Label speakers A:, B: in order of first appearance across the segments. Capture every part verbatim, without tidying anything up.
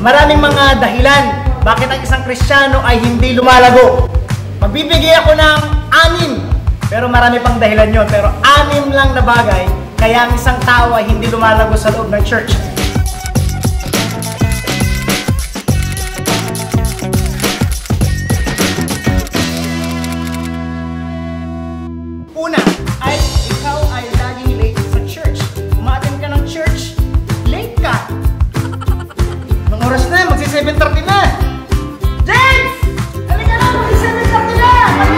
A: Maraming mga dahilan bakit ang isang Kristiyano ay hindi lumalago. Magbibigay ako ng anim, pero marami pang dahilan yun. Pero anim lang na bagay kaya ang isang tao ay hindi lumalago sa loob ng church. Una ay ikaw ay laging late sa church. Umattend ka ng church, late ka. Anong oras na? magsi seven thirty na. James! Halika na! magsi seven thirty na!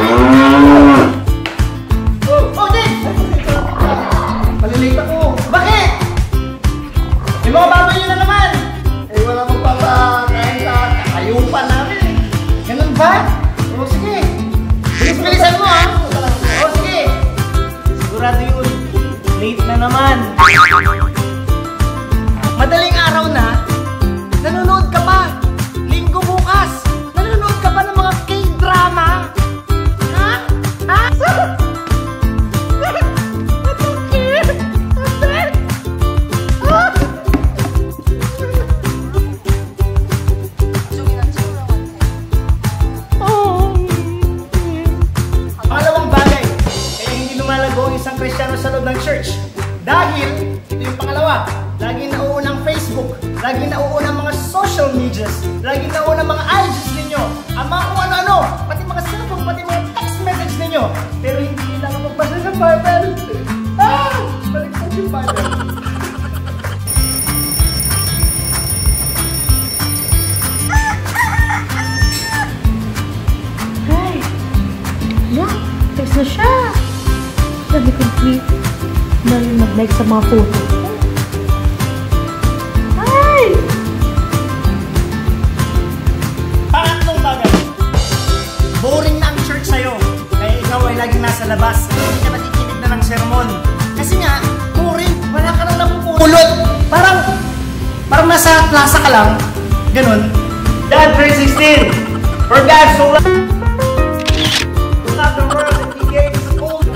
A: Oh, oh James! Malilate ako. Bakit? May mga baboy yun na naman. Eh wala mong papakain sa kakayupan namin eh. Ganun ba? O sige. Bilis-bilisan mo ha. O sige. Sigurado yun. Late na naman. Madaling araw na. Nanonood ka pa. Linggo bukas. Nanonood ka pa ng mga K-drama. Ha? Ha? Pangalawang bagay, kaya hindi lumalago ang isang Kristiyano sa loob ng church. Dahil, ito yung pangalawa, laging nauunang Facebook, laging nauunang mga social medias, laging nauunang mga I Gs ninyo, ang mga kung ano-ano, pati mga cellphone, pati mga text message ninyo. Pero hindi lang ang magbasa ng Bible. Ah! Baliktad yung Bible.
B: Ay! Yeah, text na siya. Sabi ko, tweet. Dahil mag-like sa mga photo. Ay!
A: Pangatlong bagay, boring na ang church sa'yo. Kaya ikaw ay laging nasa labas. Hindi ka nakikinig na ng sermon. Kasi nga, boring. Wala ka nang napupulot. Parang, parang nasa plaza ka lang. Ganun. John three sixteen. For God so loved the world that He gave His only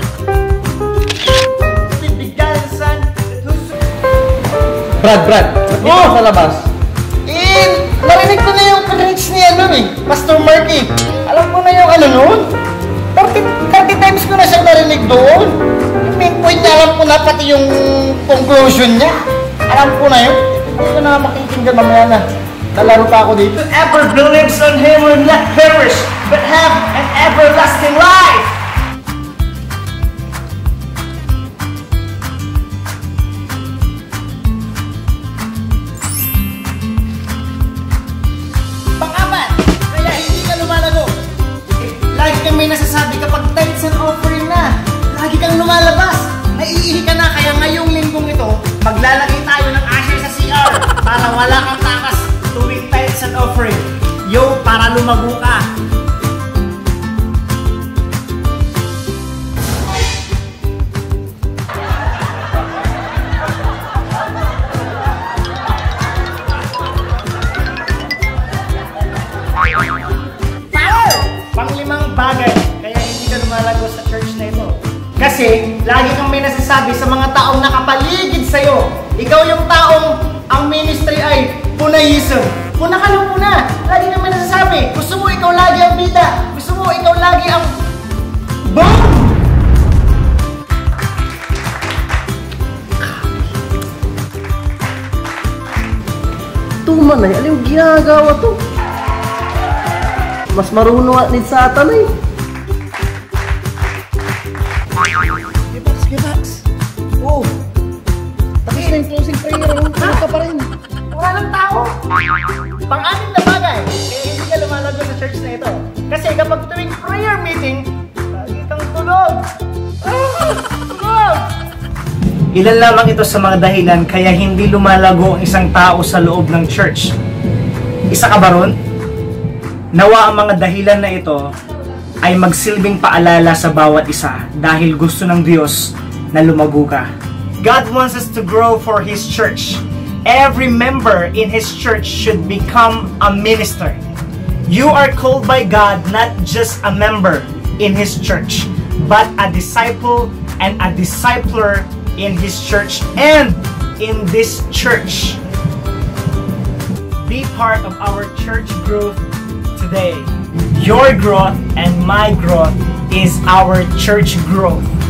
A: begotten Son, that whosoever...
C: Brad, Brad, ba't
A: Oh!
C: sa labas?
A: Eh, narinig ko na yung preach ni ano eh, Pastor Marky. Alam ko na yung ano nun. thirty, thirty times ko na siyang narinig doon. Yung main point niya, alam ko na pati yung conclusion niya. Alam ko na yun. Hindi ko na makikinggan mamaya na. Nalaro pa ako dito. Whoever believes on Him will not perish, but have an everlasting life. Pang-apat, kaya hindi ka lumalago. Lagi kang may nasasabi kapag tithes and offering na. Lagi kang lumalabas. Naiihi ka na, kaya ngayong linggong ito, maglalagay tayo ng asher sa C R para wala kang takas tuwing tithes and offering. Yo, para lumago ka. Power! Panglimang bagay, kaya hindi ka lumalago sa church na ito. Kasi, lagi kang may nasasabi sa mga taong nakapaligid sa'yo. Ikaw yung taong ang ministry ay punaism. Puna ka lang puna. Lagi kang may nasasabi. Gusto mo ikaw lagi ang bida. Gusto mo ikaw lagi ang... Boom!
C: Tuman ay, aling ginagawa to? Mas marunong ni Satan ay.
A: Gibax, gibax. Oh.
C: Tapos na yung closing prayer, ano ka pa rin?
A: Wala ng tao. Pang-anim na bagay, kaya hindi ka lumalago sa church na ito. Kasi kapag tuwing prayer meeting, lagi kang tulog. Ah, tulog! Ilan lamang ito sa mga dahilan kaya hindi lumalago ang isang tao sa loob ng church. Isa ka ba ron? Nawa ang mga dahilan na ito ay magsilbing paalala sa bawat isa dahil gusto ng Diyos na lumago ka. God wants us to grow for His church. Every member in His church should become a minister. You are called by God not just a member in His church, but a disciple and a discipler in His church and in this church. be part of our church growth today. Your growth and my growth is our church growth.